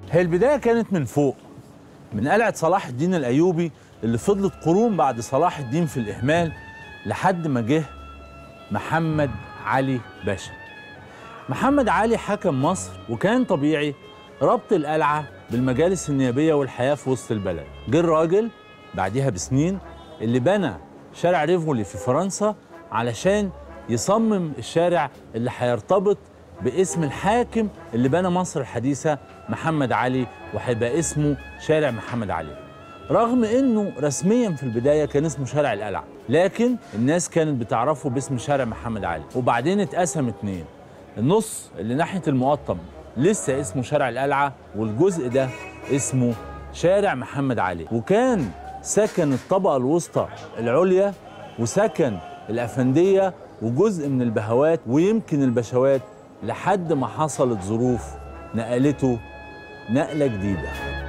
هي البداية كانت من فوق، من قلعة صلاح الدين الأيوبي اللي فضلت قرون بعد صلاح الدين في الإهمال لحد ما جه محمد علي باشا. محمد علي حكم مصر، وكان طبيعي ربط القلعة بالمجالس النيابية والحياة في وسط البلد. جه الراجل بعديها بسنين اللي بنى شارع ريفولي في فرنسا علشان يصمم الشارع اللي هيرتبط باسم الحاكم اللي بنى مصر الحديثة محمد علي، وهيبقى اسمه شارع محمد علي. رغم انه رسميا في البداية كان اسمه شارع القلعة، لكن الناس كانت بتعرفه باسم شارع محمد علي. وبعدين اتقسم اتنين، النص اللي ناحية المقطم لسه اسمه شارع القلعة، والجزء ده اسمه شارع محمد علي. وكان سكن الطبقة الوسطى العليا وسكن الأفندية وجزء من البهوات ويمكن البشوات، لحد ما حصلت ظروف نقلته نقلة جديدة.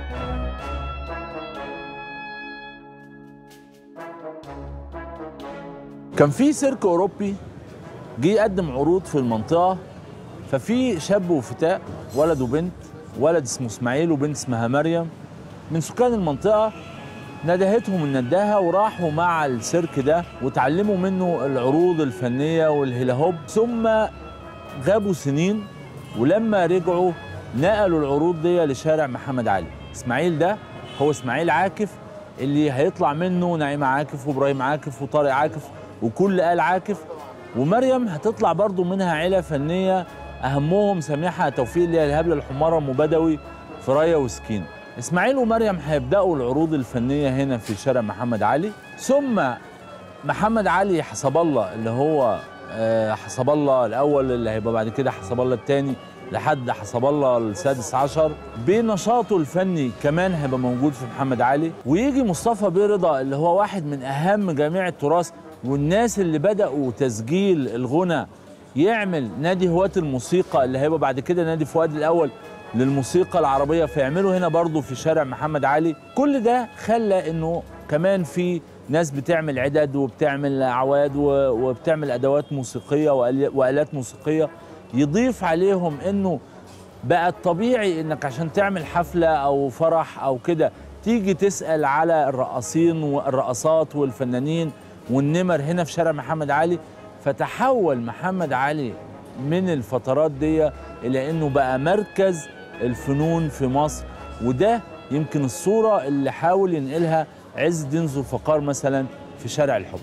كان في سيرك أوروبي جه يقدم عروض في المنطقة، ففي شاب وفتاة، ولد وبنت، ولد اسمه اسماعيل وبنت اسمها مريم من سكان المنطقة، ندهتهم النداهة وراحوا مع السيرك ده وتعلموا منه العروض الفنية والهيلاهوب، ثم غابوا سنين ولما رجعوا نقلوا العروض دي لشارع محمد علي. اسماعيل ده هو اسماعيل عاكف اللي هيطلع منه نعيمة عاكف وابراهيم عاكف وطارق عاكف وكل آل عاكف، ومريم هتطلع برضو منها عيلة فنية أهمهم سميحة توفيق اللي هي الهبلة الحمارة أم بدوي فراية وسكين. اسماعيل ومريم هيبدأوا العروض الفنية هنا في شارع محمد علي، ثم محمد علي حسب الله اللي هو حسب الله الأول اللي هيبقى بعد كده حسب الله الثاني لحد حسب الله السادس عشر، بنشاطه الفني كمان هيبقى موجود في محمد علي. ويجي مصطفى بيه رضا اللي هو واحد من أهم جميع التراث والناس اللي بدأوا تسجيل الغنى، يعمل نادي هواة الموسيقى اللي هيبقى بعد كده نادي فؤاد الأول للموسيقى العربية، فيعملوا هنا برضو في شارع محمد علي. كل ده خلى إنه كمان في ناس بتعمل عدد وبتعمل أعواد وبتعمل أدوات موسيقية وآلات موسيقية، يضيف عليهم إنه بقى الطبيعي إنك عشان تعمل حفلة أو فرح أو كده تيجي تسأل على الرقاصين والرقصات والفنانين والنمر هنا في شارع محمد علي. فتحول محمد علي من الفترات دي إلى إنه بقى مركز الفنون في مصر، وده يمكن الصورة اللي حاول ينقلها عز الدين ذو الفقار مثلا في شارع الحب.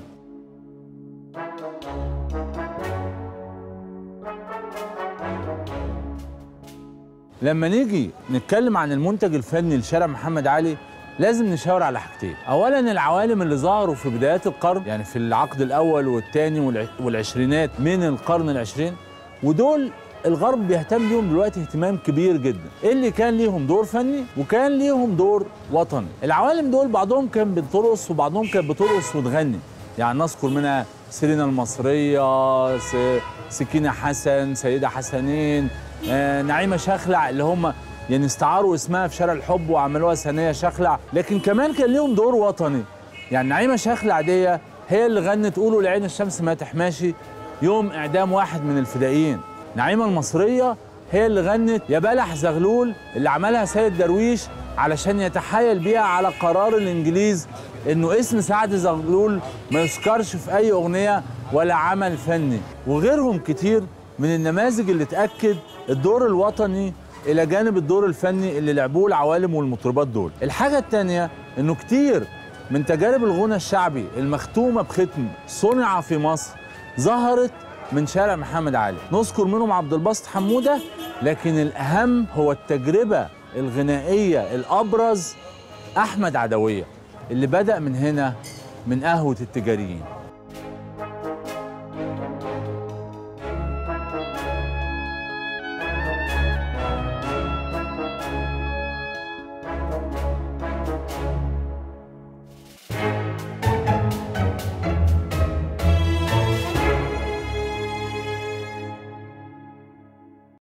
لما نيجي نتكلم عن المنتج الفني لشارع محمد علي لازم نشاور على حاجتين. اولا العوالم اللي ظهروا في بدايات القرن، يعني في العقد الاول والثاني والعشرينات من القرن العشرين، ودول الغرب بيهتم بيهم دلوقتي اهتمام كبير جدا، اللي كان ليهم دور فني وكان ليهم دور وطني. العوالم دول بعضهم كان بترقص وبعضهم كانت بترقص وتغني، يعني نذكر منها سيرينا المصرية، سكينة حسن، سيدة حسنين، نعيمة شخلع، اللي هم يعني استعاروا اسمها في شارع الحب وعملوها ثانية شخلع، لكن كمان كان ليهم دور وطني. يعني نعيمة شخلع دي هي اللي غنت قولوا لعين الشمس ما تحماشي يوم إعدام واحد من الفدائيين. نعيمة المصرية هي اللي غنت يا بلح زغلول اللي عملها سيد درويش علشان يتحايل بيها على قرار الإنجليز إنه اسم سعد زغلول ما يذكرش في أي أغنية ولا عمل فني، وغيرهم كتير من النماذج اللي تأكد الدور الوطني إلى جانب الدور الفني اللي لعبوه العوالم والمطربات دول. الحاجة التانية إنه كتير من تجارب الغنى الشعبي المختومة بختم صنع في مصر ظهرت من شارع محمد علي، نذكر منهم عبد الباسط حمودة، لكن الأهم هو التجربة الغنائية الأبرز أحمد عدوية اللي بدأ من هنا من قهوة التجاريين.